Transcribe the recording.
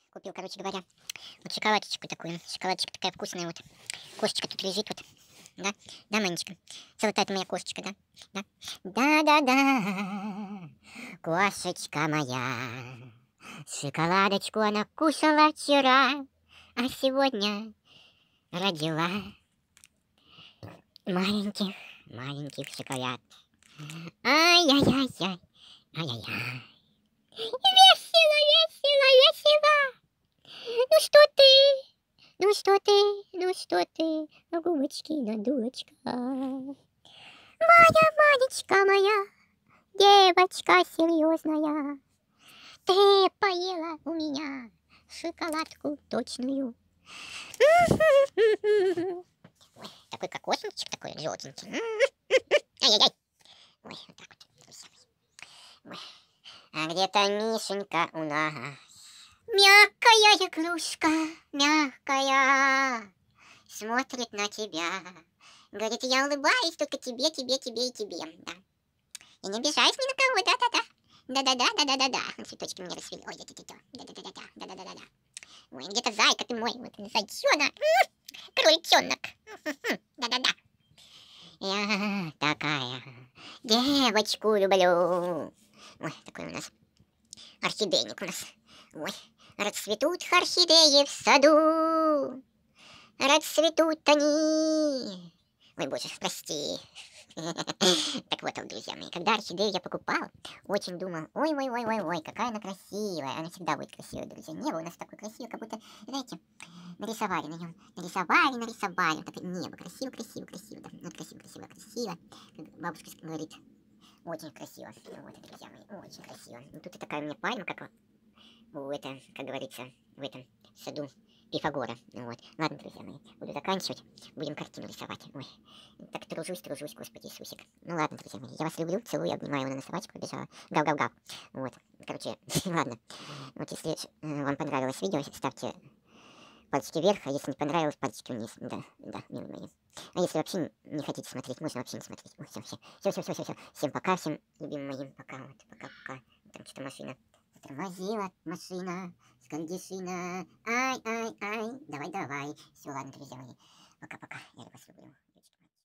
Купил, короче говоря, вот шоколадочку такую. Шоколадочка такая вкусная вот. Кошечка тут лежит вот. Да? Да, Манечка? Золотая ты моя кошечка, да? Да? Да-да-да, кошечка моя. Шоколадочку она кушала вчера, а сегодня родила маленьких шоколад. Ай-яй-яй-яй, ай-яй-яй. Весело, весело, весело. Ну что ты? Ну что ты? Ну что ты? На губочки надулочка. Моя Манечка моя, девочка серьезная. Ты поела у меня шоколадку точную. Ой, такой кокосничек такой желтенький. Ай-яй-яй. Ой, вот так вот. Ой. А где-то Мишенька у нас. Мягкая игрушка, мягкая, смотрит на тебя. Говорит, я улыбаюсь только тебе, тебе, тебе и тебе. Да. И не обижаюсь ни на кого, да-да-да. Да-да-да, да-да-да-да. Цветочки мне расцвели. Ой, да-да-да, да-да-да-да, да-да-да-да. Ой, где-то зайка ты мой, вот зайчонок, крольчонок. Да-да-да. Я такая девочку люблю. Ой, такой у нас орхидейник у нас. Ой, расцветут орхидеи в саду, расцветут они. Ой, боже, прости. Так вот, друзья мои, когда орхидею я покупал, очень думал, ой, какая она красивая. Она всегда будет красивой, друзья. Небо у нас такое красивое, как будто, знаете, нарисовали на нем. Нарисовали. Такое небо, красиво, да. Вот красиво. Как бабушка говорит, очень красиво. Вот, друзья мои, очень красиво. И тут и такая у меня пальма, как это, как говорится, в этом саду Пифагора. Вот. Ладно, друзья мои, буду заканчивать. Будем картину рисовать. Ой, так тружусь, Господи Иисусик. Ну ладно, друзья мои, я вас люблю, целую, обнимаю, вон она собачка побежала. Гав-гав-гав. Вот, короче, ладно. Вот если вам понравилось видео, ставьте пальчики вверх, а если не понравилось, пальчики вниз. Да, милые мои. А если вообще не хотите смотреть, можно вообще не смотреть. Ой, все. Всем пока, всем любимым моим. Пока, вот, пока. Там что-то машина. Тормозила машина, скандишина. Ай. Давай. Все, ладно, друзья мои. Пока. Я вас люблю.